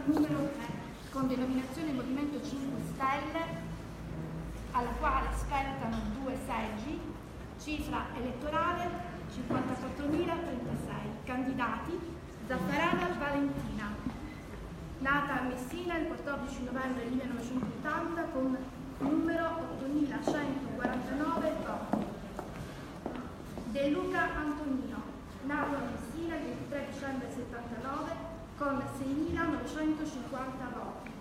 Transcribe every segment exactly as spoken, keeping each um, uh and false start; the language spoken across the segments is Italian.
numero tre, con denominazione Movimento cinque Stelle, alla quale spettano due seggi, cifra elettorale cinquantaquattromila trentasei. Candidati: Zaffarana Valentina, nata a Messina il quattordici novembre millenovecentottanta con numero ottomilacentoquarantanove voti. De Luca Antonino, nato a Messina il ventitré dicembre settantanove con seimilanovecentocinquanta voti.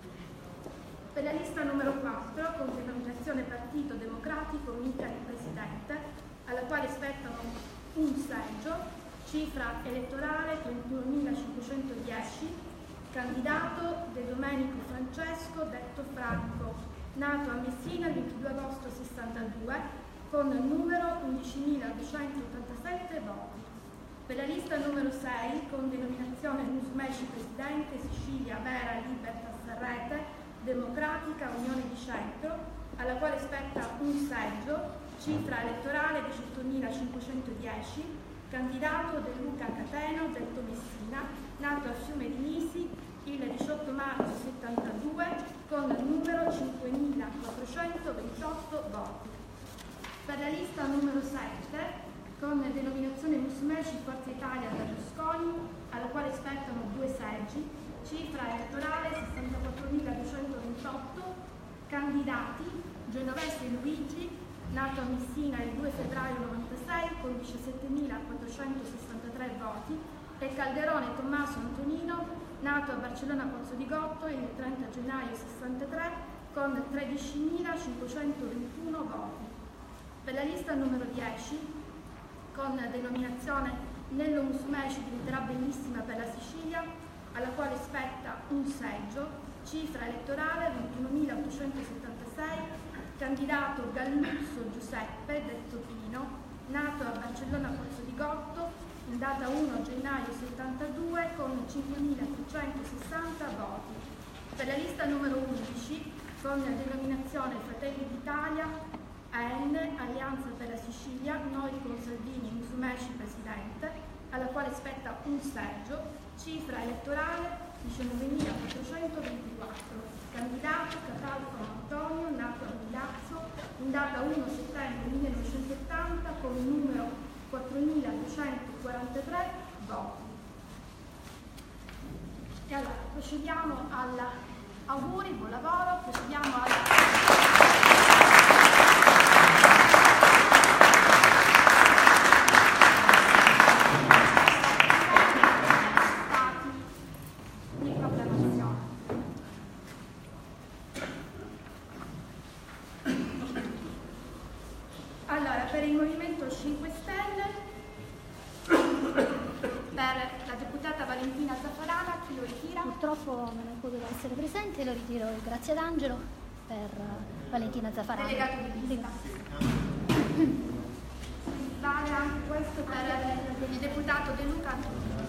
Per la lista numero quattro, con denominazione Partito Democratico Unicani Presidente, alla quale spettano un seggio, cifra elettorale trentunomilacinquecentodieci, candidato De Domenico Francesco, detto Franco, nato a Messina il ventidue agosto sessantadue con numero undicimiladuecentottantasette voti. Per la lista numero sei, con denominazione Musumeci Presidente, Sicilia Vera Libertas Rete Democratica Unione di Centro, alla quale spetta un seggio, cifra elettorale diciottomilacinquecentodieci, candidato De Luca Cateno, detto Messina, nato a Fiume di Nisi il diciotto marzo settantadue con numero cinquemilaquattrocentoventotto voti. Per la lista numero sette, con denominazione Musumeci Forza Italia Berlusconi, alla quale spettano due seggi, cifra elettorale sessantaquattromiladuecentoventotto, candidati: Genovese Luigi, nato a Messina il due febbraio novantasei con diciassettemilaquattrocentosessantatré voti, e Calderone Tommaso Antonino, nato a Barcellona Pozzo di Gotto il trenta gennaio sessantatré con tredicimilacinquecentoventuno voti. Per la lista numero dieci, con denominazione Nello Musumeci diventerà bellissima per la Sicilia, alla quale spetta un seggio, cifra elettorale ventunomilaottocentosettantasei, candidato Galluzzo Giuseppe, detto Pino, nato a Barcellona Pozzo di Gotto in data primo gennaio settantadue con cinquemilatrecentosessanta voti. Per la lista numero undici, con denominazione Fratelli d'Italia A N, Alleanza per la Sicilia, Noi con Salvini Musumeci Presidente, alla quale spetta un seggio, cifra elettorale diciannovemilaquattrocentoventiquattro, candidato Catalfo Antonio, nato a Milazzo in data primo settembre millenovecentottanta con numero quattromiladuecentoquarantatré voti. E allora procediamo alla auguri, buon lavoro, procediamo alla cinque Stelle, per la deputata Valentina Zaffarana, chi lo ritira? Purtroppo non è potuto essere presente, lo ritiro grazie ad Angelo per Valentina Zaffarana. Delegato di lista. Vale anche questo per il deputato De Luca Antonino.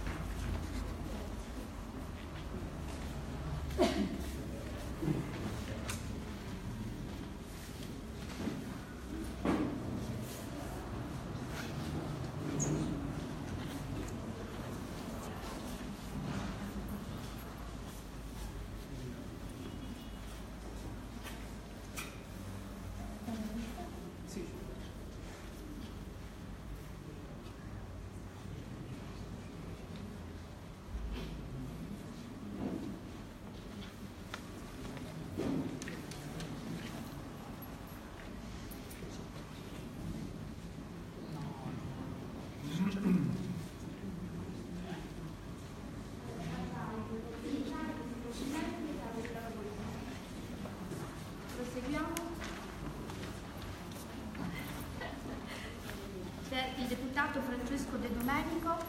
Il deputato Francesco De Domenico,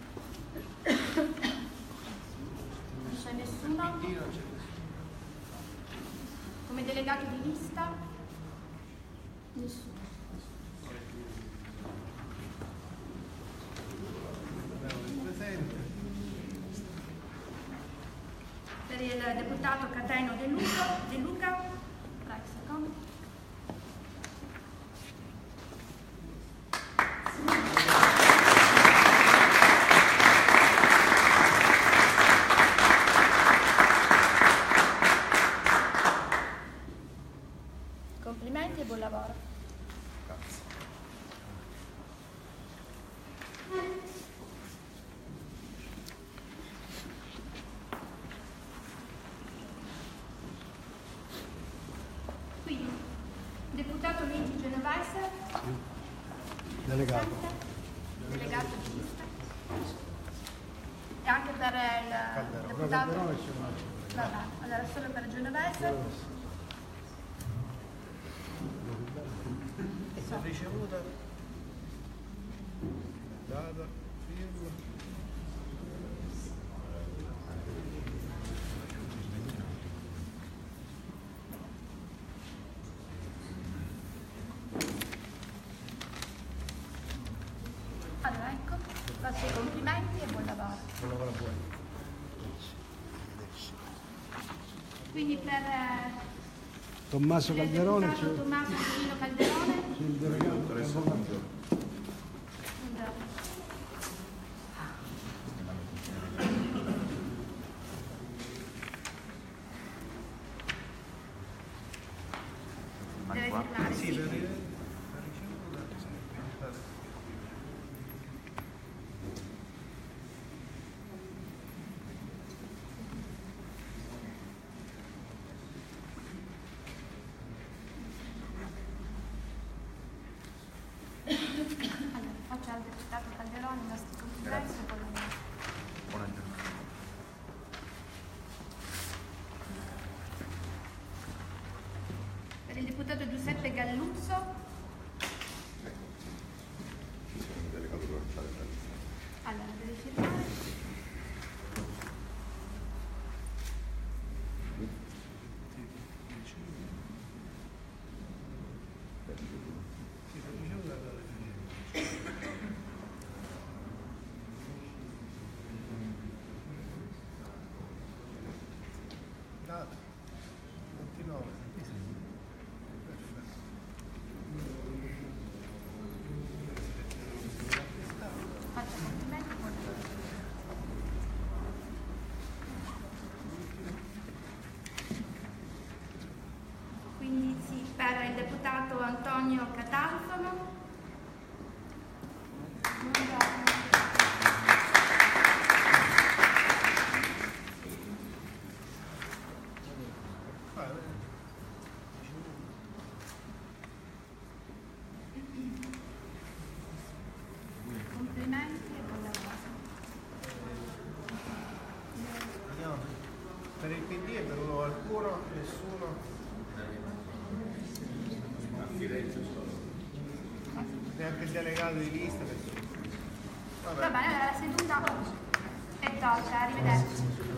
non c'è nessuno. Come delegato di lista, nessuno. Per il deputato Cateno De Luca, De Luca, Rexacom. presente, delegato di lista. E anche per il deputato. Vabbè, allora solo per Genovese. È ricevuta, data, firma. Allora ecco, faccio i complimenti e buon lavoro. Buon lavoro a voi. Quindi per eh, Tommaso il Calderone, deputato c'è Tommaso Antonino Calderone. il delegato. Buongiorno. Deve firmare, Sì, sì. per il- per ricevuta, sì. Allora, faccio al deputato Calderone il nostro complimento e buon lavoro. Buona giornata. Per il deputato Giuseppe Galluzzo. Allora, deve firmare. Sì, per ricevuta, data. Data. ventinove. Perfetto. Faccio complimenti e buon lavoro. Quindi sì, per il deputato Antonio Catalfano. Buongiorno. Ah, eh. Complimenti e buon lavoro. Vediamo. Per il P D è venuto qualcuno? Nessuno? Neanche il delegato di lista, nessuno. Va bene, allora la seduta è tolta, arrivederci.